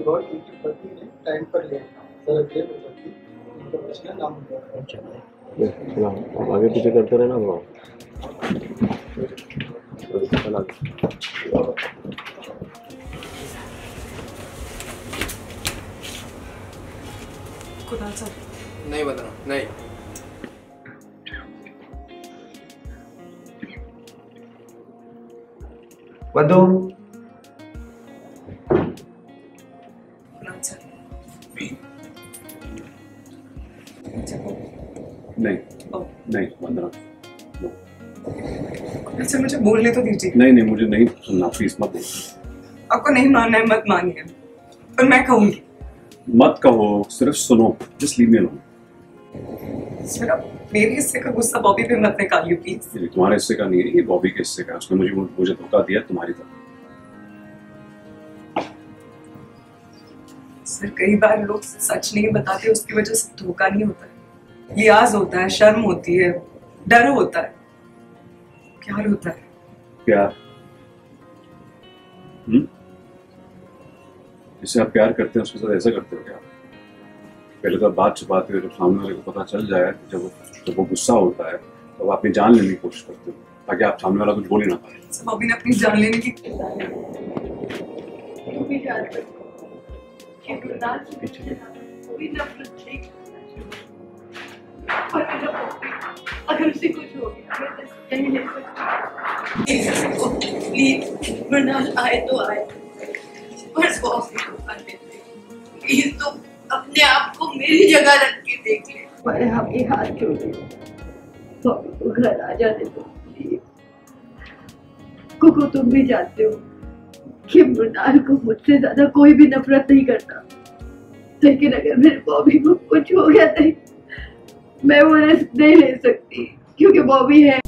गौर उनकी पत्नी ने टाइम पर लिया, जरा देर हो जाती उनका बचना नामुमकिन है। आगे पीछे करते रहना ब्रो। कुणाल सर नहीं बता, नहीं। वधु कुणाल सर नहीं नहीं वंदना, कुणाल सर मुझे बोलने तो दीजिए। नहीं नहीं मुझे नहीं सुनना, प्लीज मत बोलो। आपको नहीं मानना है मत मानिए, पर मैं कहूंगी। मत कहो, सिर्फ सुनो, just leave me alone. Sir आप मेरे हिस्से का गुस्सा बॉबी पे मत निकालिए प्लीज। तुम्हारे हिस्से का नहीं है, ये बॉबी के हिस्से का है। उसने मुझे धोखा दिया तुम्हारी तरफ। सर कई बार लोग सच नहीं बताते, उसकी वजह से धोखा नहीं होता है, लिहाज होता है, शर्म होती है, डर होता है, प्यार होता है। प्यार? जिससे आप प्यार करते हैं उसके साथ ऐसा करते हो क्या? पहले तो आप बात छुपाते हो, जब सामने वाले को पता चल जाए, जब वो गुस्सा होता है तो आप अपनी जान लेने की कोशिश करते हो ताकि आप सामने वाला कुछ बोल ही ना पाए। सब अभी ने अपनी जान लेने की अगर उसे कुछ हो गया नहीं ले सकती। मृणाल आए तो आए, बस प्लीज तो अपने आप को मेरी जगह रख के देख ले। पर हम ये हाथ जोड़े, तो घर आ जाने दो प्लीज। कुकु तुम भी जानते हो कि मृणाल को मुझसे ज्यादा कोई भी नफरत नहीं करता, लेकिन अगर मेरे बॉबी को कुछ हो गया नहीं, मैं वो रिस्क नहीं ले सकती, क्योंकि बॉबी है